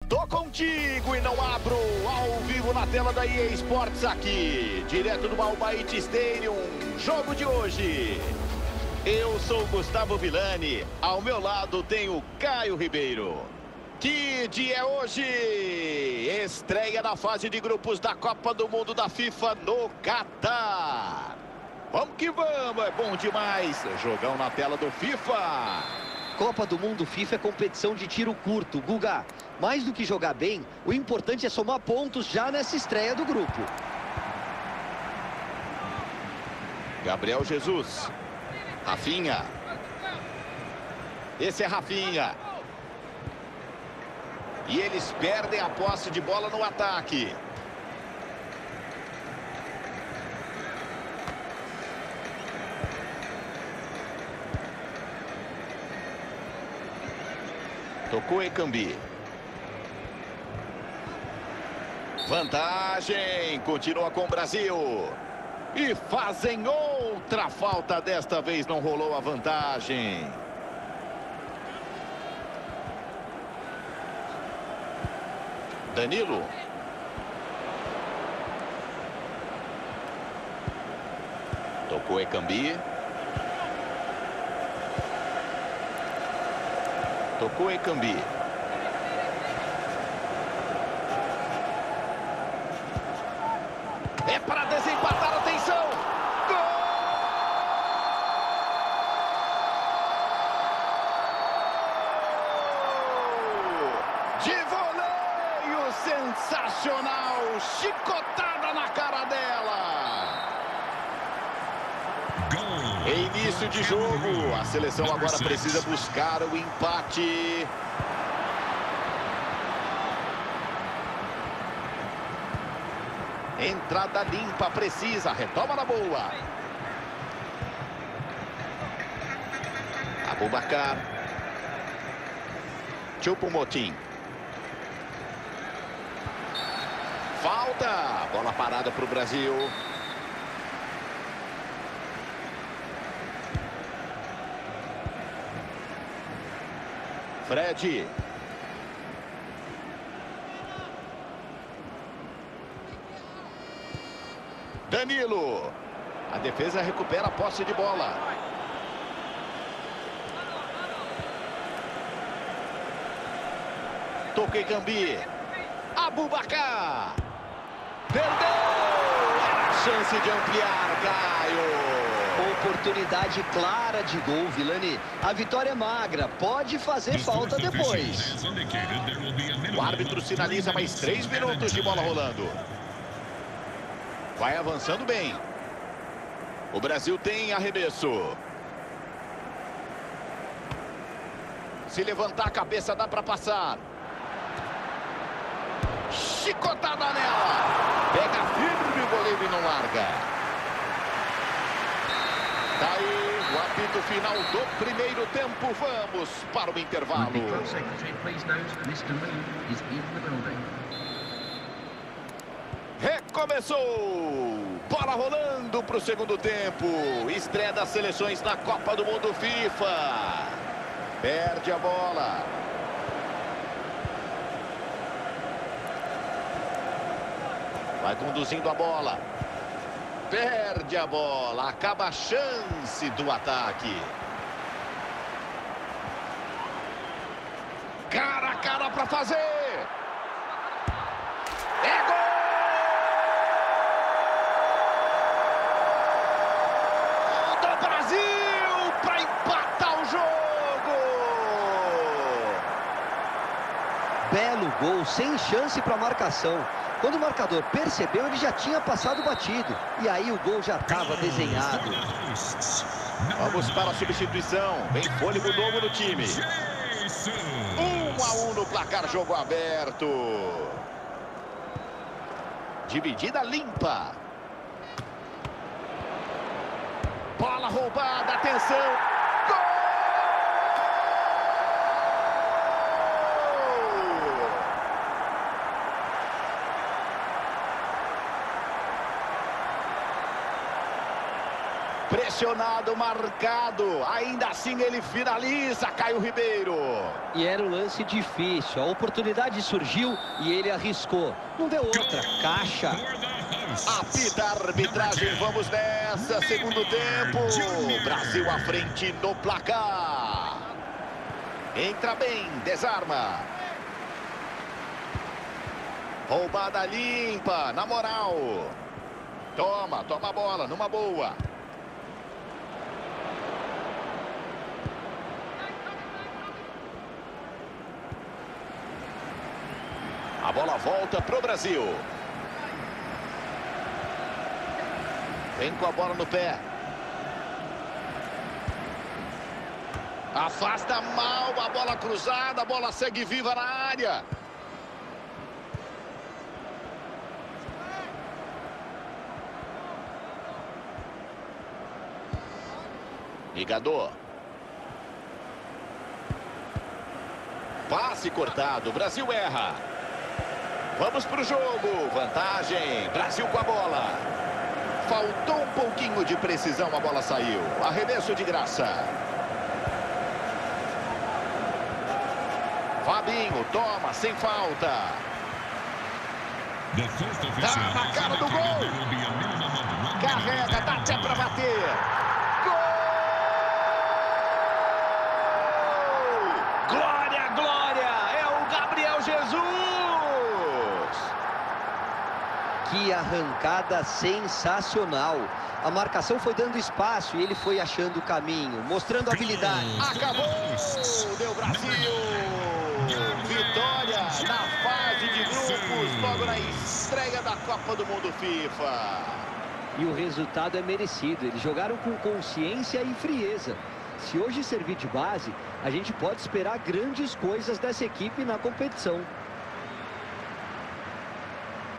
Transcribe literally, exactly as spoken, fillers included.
Tô contigo e não abro, ao vivo na tela da E A Sports aqui, direto do Albaite Stadium, jogo de hoje. Eu sou Gustavo Villani, ao meu lado tem o Caio Ribeiro. Que dia é hoje? Estreia na fase de grupos da Copa do Mundo da FIFA no Catar. Vamos que vamos, é bom demais. Jogão na tela do FIFA. Copa do Mundo FIFA é competição de tiro curto, Guga. Mais do que jogar bem, o importante é somar pontos já nessa estreia do grupo. Gabriel Jesus. Rafinha. Esse é Rafinha. E eles perdem a posse de bola no ataque. Tocou Ekambi. Vantagem. Continua com o Brasil. E fazem outra falta. Desta vez não rolou a vantagem. Danilo. Tocou Ekambi. Tocou Ekambi. É para desempatar, atenção! Gol! De voleio sensacional! Chicotada na cara dela! Em início de jogo, a seleção agora precisa buscar o empate. Entrada limpa, precisa, retoma na boa. Abubakar. Choupo-Moting. Falta, bola parada para o Brasil. Fred. Danilo. A defesa recupera a posse de bola. Toquei Ekambi. Abubakar. Perdeu. Era a chance de ampliar, Caio. Oportunidade clara de gol, Villani. A vitória é magra, pode fazer falta depois. O árbitro sinaliza mais três minutos de bola rolando. Vai avançando bem. O Brasil tem arremesso. Se levantar a cabeça dá para passar. Chicotada nela. Pega firme o goleiro e não larga. Tá aí o apito final do primeiro tempo. Vamos para o intervalo. Recomeçou. Bola rolando para o segundo tempo. Estreia das seleções na Copa do Mundo FIFA. Perde a bola. Vai conduzindo a bola. Perde a bola, acaba a chance do ataque. Cara a cara para fazer. É gol! Do Brasil para empatar o jogo. Belo gol, sem chance para marcação. Quando o marcador percebeu, ele já tinha passado batido. E aí o gol já estava desenhado. Vamos para a substituição. Vem fôlego novo no time. Um a um no placar, jogo aberto. Dividida limpa. Bola roubada, atenção. Pressionado, marcado. Ainda assim ele finaliza, Caio Ribeiro. E era um lance difícil. A oportunidade surgiu e ele arriscou. Não deu outra. Caixa. Apita a arbitragem. Vamos nessa. Segundo tempo. Brasil à frente no placar. Entra bem. Desarma. Roubada limpa. Na moral. Toma. Toma a bola. Numa boa. A bola volta para o Brasil. Vem com a bola no pé. Afasta mal a bola cruzada. A bola segue viva na área. Ligador. Passe cortado. O Brasil erra. Vamos para o jogo. Vantagem. Brasil com a bola. Faltou um pouquinho de precisão. A bola saiu. Arremesso de graça. Fabinho toma sem falta. Tá na cara do gol. Carrega, dá até para bater. Gol! Glória, glória. É o Gabriel Jesus. Que arrancada sensacional. A marcação foi dando espaço e ele foi achando o caminho, mostrando habilidade. Acabou! Deu Brasil! Vitória na fase de grupos, logo na estreia da Copa do Mundo FIFA. E o resultado é merecido. Eles jogaram com consciência e frieza. Se hoje servir de base, a gente pode esperar grandes coisas dessa equipe na competição.